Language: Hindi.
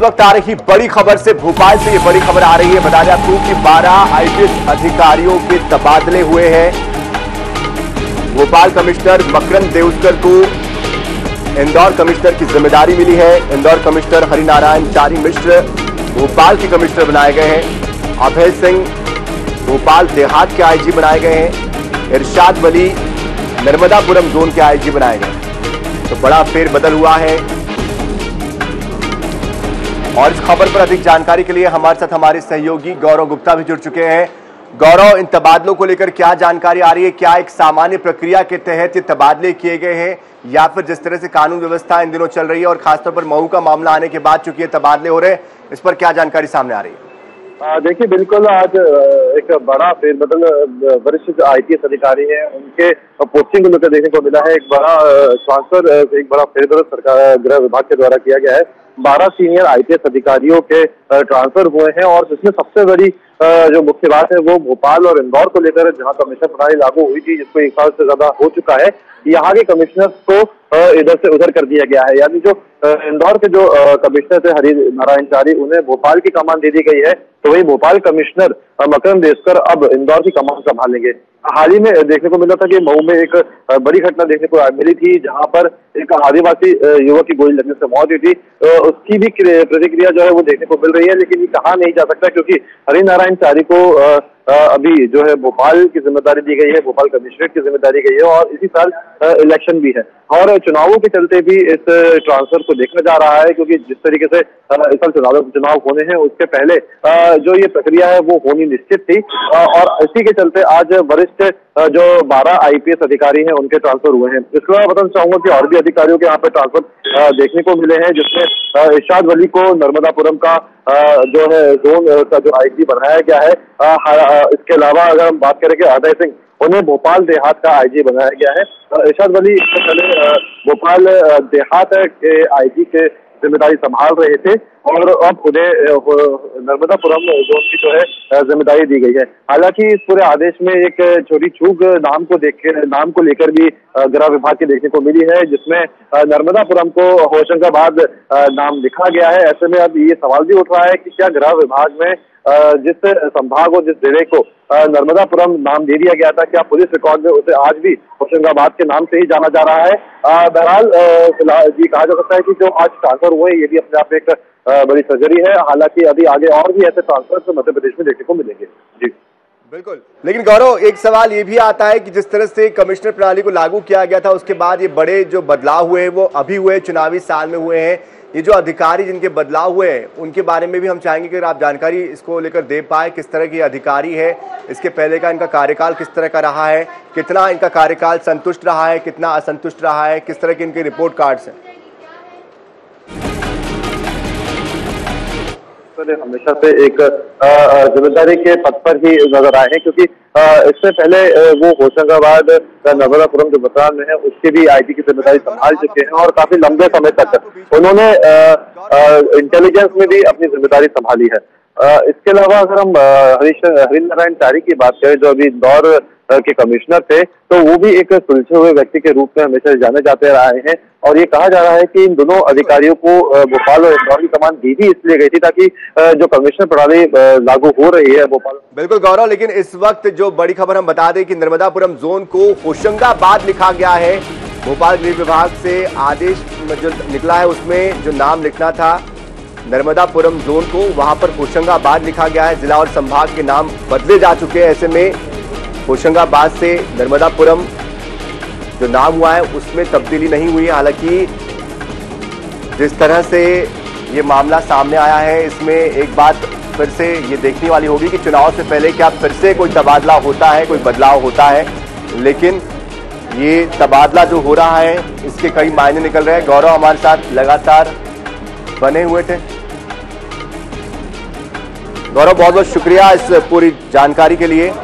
वक्त आ रही बड़ी खबर से, भोपाल से ये बड़ी खबर आ रही है। बता दें आपको कि 12 आईपीएस अधिकारियों के तबादले हुए हैं। भोपाल कमिश्नर मकरंद देउस्कर को इंदौर कमिश्नर की जिम्मेदारी मिली है। इंदौर कमिश्नर हरिनारायण चारी मिश्र भोपाल के कमिश्नर बनाए गए हैं। अभय सिंह भोपाल देहात के आईजी बनाए गए हैं। इरशाद वली नर्मदापुरम जोन के आईजी बनाए गए। तो बड़ा फेरबदल हुआ है। और इस खबर पर अधिक जानकारी के लिए हमारे साथ हमारे सहयोगी गौरव गुप्ता भी जुड़ चुके हैं। गौरव, इन तबादलों को लेकर क्या जानकारी आ रही है? क्या एक सामान्य प्रक्रिया के तहत ये तबादले किए गए हैं या फिर जिस तरह से कानून व्यवस्था इन दिनों चल रही है और खासतौर पर मऊ का मामला आने के बाद चूंकि ये तबादले हो रहे हैं, इस पर क्या जानकारी सामने आ रही है? देखिए, बिल्कुल आज एक बड़ा फेरबदल वरिष्ठ आईपीएस अधिकारी हैं उनके पोस्टिंग को लेकर देखने को मिला है। एक बड़ा ट्रांसफर, एक बड़ा फेरबदल सरकार गृह विभाग के द्वारा किया गया है। 12 सीनियर आईपीएस अधिकारियों के ट्रांसफर हुए हैं और इसमें सबसे बड़ी जो मुख्य बात है वो भोपाल और इंदौर को लेकर, जहां कमिश्नर प्रणाली लागू हुई थी जिसको 1 साल से ज्यादा हो चुका है, यहाँ के कमिश्नर को इधर से उधर कर दिया गया है। यानी जो इंदौर के जो कमिश्नर थे हरिनारायण चारी, उन्हें भोपाल की कमान दे दी गई है। तो वही भोपाल कमिश्नर मकरंद देउस्कर अब इंदौर की कमान संभालेंगे। हाल ही में देखने को मिला था कि मऊ में एक बड़ी घटना देखने को मिली थी, जहां पर एक आदिवासी युवक की गोली लगने से मौत हुई थी। उसकी भी प्रतिक्रिया जो है वो देखने को मिल रही है, लेकिन ये कहा नहीं जा सकता क्योंकि हरिनारायण चारी को अभी जो है भोपाल की जिम्मेदारी दी गई है, भोपाल कमिश्नरेट की जिम्मेदारी गई है और इसी साल इलेक्शन भी है और चुनावों के चलते भी इस ट्रांसफर को देखा जा रहा है, क्योंकि जिस तरीके से इस साल चुनाव होने हैं उसके पहले जो ये प्रक्रिया है वो होनी निश्चित थी और इसी के चलते आज वरिष्ठ जो 12 आईपीएस अधिकारी हैं उनके ट्रांसफर हुए हैं। इसके अलावा बताना चाहूंगा कि और भी अधिकारियों के यहाँ पे ट्रांसफर देखने को मिले हैं, जिसमें इरशाद वली को नर्मदापुरम का जो है जोन का जो आईजी बनाया गया है। इसके अलावा अगर हम बात करें कि अभय सिंह, उन्हें भोपाल देहात का आईजी बनाया गया है। इरशाद वली इससे पहले भोपाल देहात के आईजी के जिम्मेदारी संभाल रहे थे और अब उन्हें नर्मदापुरम जोन की जो है जिम्मेदारी दी गई है। हालांकि इस पूरे आदेश में एक छोटी चूक नाम को लेकर भी गृह विभाग की देखने को मिली है, जिसमें नर्मदापुरम को होशंगाबाद नाम लिखा गया है। ऐसे में अब ये सवाल भी उठ रहा है कि क्या गृह विभाग में जिस संभाग और जिस जिले को नर्मदापुरम नाम दे दिया गया था, क्या पुलिस रिकॉर्ड में उसे आज भी होशंगाबाद के नाम से ही जाना जा रहा है? बहरहाल फिलहाल ये कहा जा सकता है कि जो आज ट्रांसफर हुए ये भी अपने आप में एक बड़ी सर्जरी है। हालांकि अभी आगे और भी ऐसे ट्रांसफर मध्य प्रदेश में देखने को मिलेंगे। जी बिल्कुल, लेकिन गौरव, एक सवाल ये भी आता है कि जिस तरह से कमिश्नर प्रणाली को लागू किया गया था उसके बाद ये बड़े जो बदलाव हुए हैं वो अभी हुए, चुनावी साल में हुए हैं। ये जो अधिकारी जिनके बदलाव हुए हैं उनके बारे में भी हम चाहेंगे कि आप जानकारी इसको लेकर दे पाए। किस तरह के अधिकारी है, इसके पहले का इनका कार्यकाल किस तरह का रहा है, कितना इनका कार्यकाल संतुष्ट रहा है, कितना असंतुष्ट रहा है, किस तरह के इनके रिपोर्ट कार्ड्स हैं? हमेशा से एक जिम्मेदारी के पद पर ही नजर आए हैं, क्योंकि इससे पहले वो होशंगाबाद नर्मदापुरम जो मकान में है उसकी भी आईटी की जिम्मेदारी संभाल चुके हैं और काफी लंबे समय तक उन्होंने इंटेलिजेंस में भी अपनी जिम्मेदारी संभाली है। इसके अलावा अगर हम हरिनारायण चारी की बात करें, जो अभी इंदौर के कमिश्नर थे, तो वो भी एक सुलझे हुए व्यक्ति के रूप में हमेशा जाने जाते रहे हैं और ये कहा जा रहा है कि इन दोनों अधिकारियों को भोपाल और इंदौर की कमान दी भी इसलिए गई थी ताकि जो कमिश्नर प्रणाली लागू हो रही है भोपाल। बिल्कुल गौरव, लेकिन इस वक्त जो बड़ी खबर हम बता दें कि नर्मदापुरम जोन को होशंगाबाद लिखा गया है। भोपाल गृह विभाग से आदेश जो निकला है उसमें जो नाम लिखना था नर्मदापुरम जोन को, वहां पर होशंगाबाद लिखा गया है। जिला और संभाग के नाम बदले जा चुके हैं। ऐसे में होशंगाबाद से नर्मदापुरम जो नाम हुआ है उसमें तब्दीली नहीं हुई। हालांकि जिस तरह से ये मामला सामने आया है, इसमें एक बात फिर से ये देखने वाली होगी कि चुनाव से पहले क्या फिर से कोई तबादला होता है, कोई बदलाव होता है। लेकिन ये तबादला जो हो रहा है इसके कई मायने निकल रहे हैं। गौरव हमारे साथ लगातार बने हुए थे। गौरव, बहुत बहुत शुक्रिया इस पूरी जानकारी के लिए।